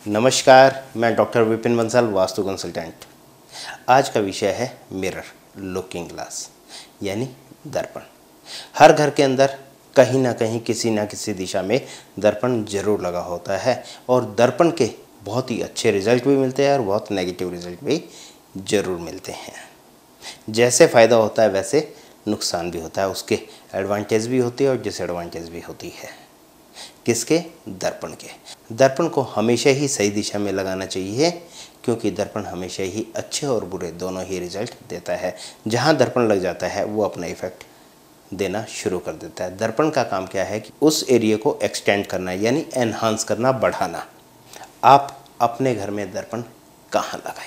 नमस्कार, मैं doctor Vipin Bansal, vastu consultant. आज का विषय है मिरर, लुकिंग ग्लास यानी दर्पण। हर घर के अंदर कहीं ना कहीं किसी ना किसी दिशा में दर्पण जरूर लगा होता है और दर्पण के बहुत ही अच्छे रिजल्ट भी मिलते हैं और बहुत नेगेटिव रिजल्ट भी जरूर मिलते हैं। जैसे फ़ायदा होता है वैसे नुकसान भी होता है, उसके एडवांटेज भी होती है और डिसएडवांटेज भी होती है। किसके? दर्पण के। दर्पण को हमेशा ही सही दिशा में लगाना चाहिए क्योंकि दर्पण हमेशा ही अच्छे और बुरे दोनों ही रिजल्ट देता है। जहाँ दर्पण लग जाता है वो अपना इफेक्ट देना शुरू कर देता है। दर्पण का काम क्या है कि उस एरिया को एक्सटेंड करना यानी एनहांस करना, बढ़ाना। आप अपने घर में दर्पण कहाँ लगाएं?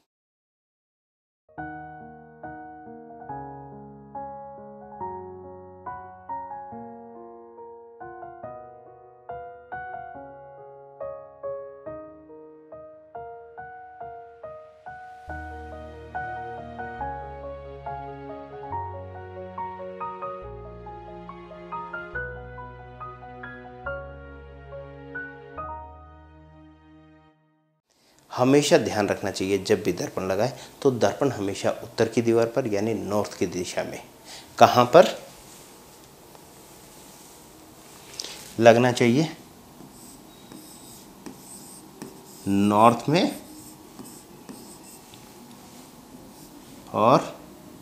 हमेशा ध्यान रखना चाहिए जब भी दर्पण लगाए तो दर्पण हमेशा उत्तर की दीवार पर यानी नॉर्थ की दिशा में कहाँ पर लगना चाहिए? नॉर्थ में और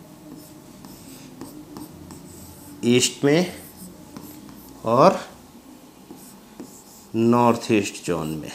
ईस्ट में और नॉर्थ ईस्ट जोन में।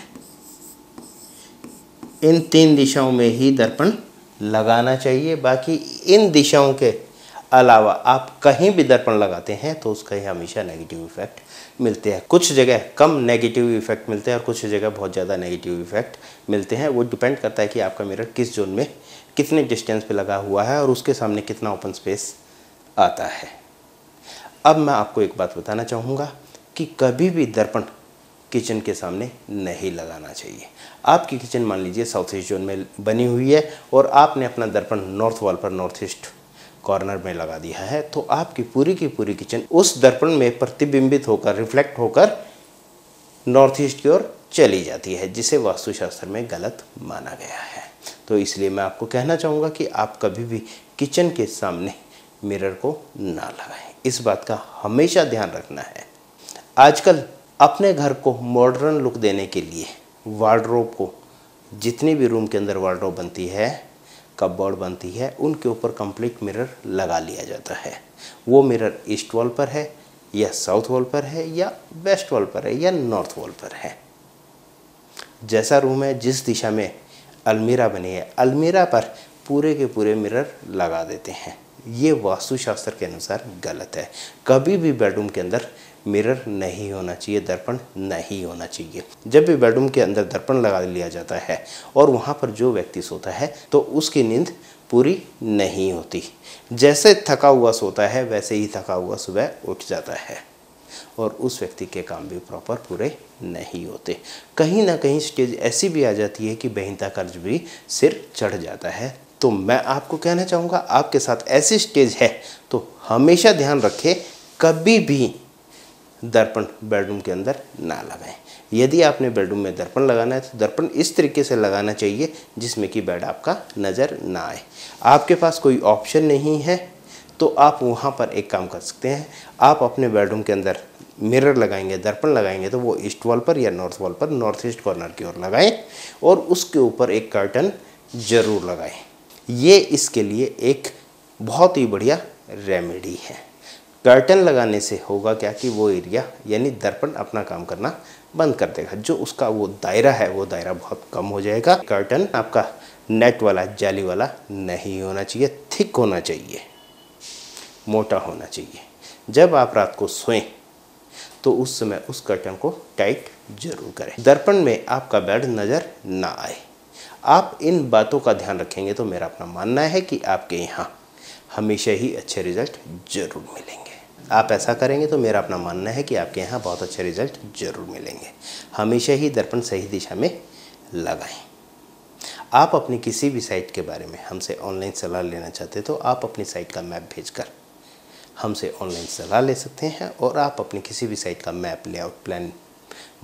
इन 3 दिशाओं में ही दर्पण लगाना चाहिए। बाकी इन दिशाओं के अलावा आप कहीं भी दर्पण लगाते हैं तो उसका ही हमेशा नेगेटिव इफेक्ट मिलते हैं। कुछ जगह कम नेगेटिव इफेक्ट मिलते हैं और कुछ जगह बहुत ज़्यादा नेगेटिव इफेक्ट मिलते हैं। वो डिपेंड करता है कि आपका मिरर किस जोन में कितने डिस्टेंस पे लगा हुआ है और उसके सामने कितना ओपन स्पेस आता है। अब मैं आपको एक बात बताना चाहूँगा कि कभी भी दर्पण किचन के सामने नहीं लगाना चाहिए। आपकी किचन मान लीजिए साउथ ईस्ट जोन में बनी हुई है और आपने अपना दर्पण नॉर्थ वॉल पर नॉर्थ ईस्ट कॉर्नर में लगा दिया है तो आपकी पूरी की पूरी किचन उस दर्पण में प्रतिबिंबित होकर, रिफ्लेक्ट होकर नॉर्थ ईस्ट की ओर चली जाती है, जिसे वास्तुशास्त्र में गलत माना गया है। तो इसलिए मैं आपको कहना चाहूँगा कि आप कभी भी किचन के सामने मिरर को ना लगाएं। इस बात का हमेशा ध्यान रखना है। आजकल अपने घर को मॉडर्न लुक देने के लिए वार्डरोब को, जितनी भी रूम के अंदर वार्डरोब बनती है, कपबोर्ड बनती है, उनके ऊपर कंप्लीट मिरर लगा लिया जाता है। वो मिरर ईस्ट वॉल पर है या साउथ वॉल पर है या वेस्ट वॉल पर है या नॉर्थ वॉल पर है। जैसा रूम है, जिस दिशा में अलमीरा बनी है, अलमीरा पर पूरे के पूरे मिरर लगा देते हैं। ये वास्तुशास्त्र के अनुसार गलत है। कभी भी बेडरूम के अंदर मिरर नहीं होना चाहिए, दर्पण नहीं होना चाहिए। जब भी बेडरूम के अंदर दर्पण लगा लिया जाता है और वहाँ पर जो व्यक्ति सोता है तो उसकी नींद पूरी नहीं होती। जैसे थका हुआ सोता है वैसे ही थका हुआ सुबह उठ जाता है और उस व्यक्ति के काम भी प्रॉपर पूरे नहीं होते। कहीं ना कहीं स्टेज ऐसी भी आ जाती है कि बेहिंता कर्ज भी सिर चढ़ जाता है। तो मैं आपको कहना चाहूँगा, आपके साथ ऐसी स्टेज है तो हमेशा ध्यान रखें, कभी भी दर्पण बेडरूम के अंदर ना लगाएं। यदि आपने बेडरूम में दर्पण लगाना है तो दर्पण इस तरीके से लगाना चाहिए जिसमें कि बेड आपका नज़र ना आए। आपके पास कोई ऑप्शन नहीं है तो आप वहाँ पर एक काम कर सकते हैं। आप अपने बेडरूम के अंदर मिरर लगाएंगे, दर्पण लगाएंगे तो वो ईस्ट वॉल पर या नॉर्थ वॉल पर, नॉर्थ ईस्ट कॉर्नर की ओर लगाएं और उसके ऊपर एक कर्टन ज़रूर लगाएं। ये इसके लिए एक बहुत ही बढ़िया रेमेडी है। कर्टन लगाने से होगा क्या कि वो एरिया यानी दर्पण अपना काम करना बंद कर देगा। जो उसका वो दायरा है वो दायरा बहुत कम हो जाएगा। कर्टन आपका नेट वाला, जाली वाला नहीं होना चाहिए, थिक होना चाहिए, मोटा होना चाहिए। जब आप रात को सोएं तो उस समय उस कर्टन को टाइट जरूर करें। दर्पण में आपका बेड नज़र ना आए। आप इन बातों का ध्यान रखेंगे तो मेरा अपना मानना है कि आपके यहाँ हमेशा ही अच्छे रिजल्ट जरूर मिलेंगे। आप ऐसा करेंगे तो मेरा अपना मानना है कि आपके यहाँ बहुत अच्छे रिजल्ट जरूर मिलेंगे। हमेशा ही दर्पण सही दिशा में लगाएं। आप अपनी किसी भी साइट के बारे में हमसे ऑनलाइन सलाह लेना चाहते तो आप अपनी साइट का मैप भेजकर हमसे ऑनलाइन सलाह ले सकते हैं और आप अपनी किसी भी साइट का मैप, लेआउट, प्लान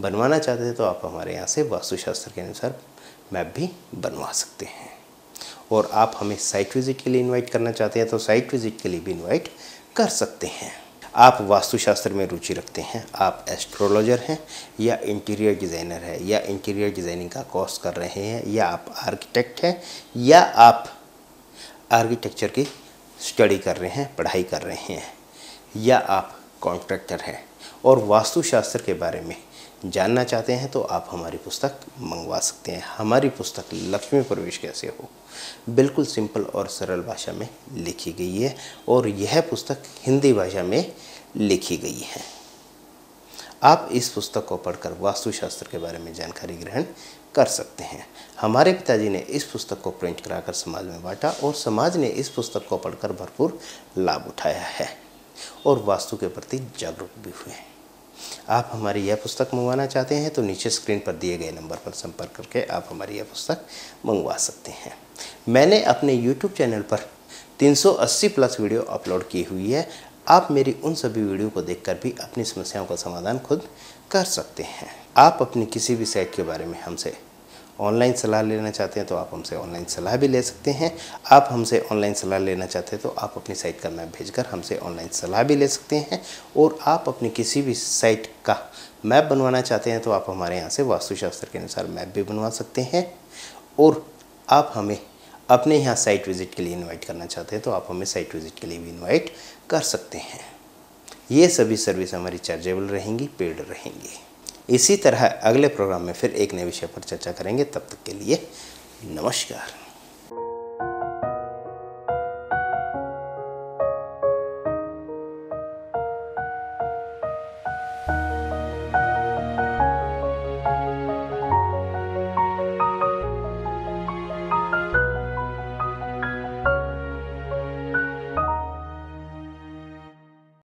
बनवाना चाहते हैं तो आप हमारे यहाँ से वास्तुशास्त्र के अनुसार मैप भी बनवा सकते हैं। और आप हमें साइट विज़िट के लिए इनवाइट करना चाहते हैं तो साइट विज़िट के लिए भी इनवाइट कर सकते हैं। आप वास्तुशास्त्र में रुचि रखते हैं, आप एस्ट्रोलॉजर हैं या इंटीरियर डिज़ाइनर है या इंटीरियर डिज़ाइनिंग का कोर्स कर रहे हैं, या आप आर्किटेक्ट हैं या आप आर्किटेक्चर की स्टडी कर रहे हैं, पढ़ाई कर रहे हैं, या आप कॉन्ट्रैक्टर हैं और वास्तुशास्त्र के बारे में जानना चाहते हैं तो आप हमारी पुस्तक मंगवा सकते हैं। हमारी पुस्तक लक्ष्मी प्रवेश कैसे हो बिल्कुल सिंपल और सरल भाषा में लिखी गई है और यह पुस्तक हिंदी भाषा में लिखी गई है। आप इस पुस्तक को पढ़कर वास्तुशास्त्र के बारे में जानकारी ग्रहण कर सकते हैं। हमारे पिताजी ने इस पुस्तक को प्रिंट कराकर समाज में बांटा और समाज ने इस पुस्तक को पढ़कर भरपूर लाभ उठाया है और वास्तु के प्रति जागरूक भी हुए। आप हमारी यह पुस्तक मंगवाना चाहते हैं तो नीचे स्क्रीन पर दिए गए नंबर पर संपर्क करके आप हमारी यह पुस्तक मंगवा सकते हैं। मैंने अपने YouTube चैनल पर 380 प्लस वीडियो अपलोड की हुई है। आप मेरी उन सभी वीडियो को देखकर भी अपनी समस्याओं का समाधान खुद कर सकते हैं। आप अपनी किसी भी साइट के बारे में हमसे ऑनलाइन सलाह लेना चाहते हैं तो आप हमसे ऑनलाइन सलाह भी ले सकते हैं। आप हमसे ऑनलाइन सलाह लेना चाहते हैं तो आप अपनी साइट का मैप भेजकर हमसे ऑनलाइन सलाह भी ले सकते हैं। और आप अपनी किसी भी साइट का मैप बनवाना चाहते हैं तो आप हमारे यहाँ से वास्तुशास्त्र के अनुसार मैप भी बनवा सकते हैं। और आप हमें अपने यहाँ साइट विज़िट के लिए इनवाइट करना चाहते हैं तो आप हमें साइट विज़िट के लिए भी इनवाइट कर सकते हैं। ये सभी सर्विस हमारी चार्जेबल रहेंगी, पेड रहेंगी। इसी तरह अगले प्रोग्राम में फिर एक नए विषय पर चर्चा करेंगे। तब तक के लिए नमस्कार।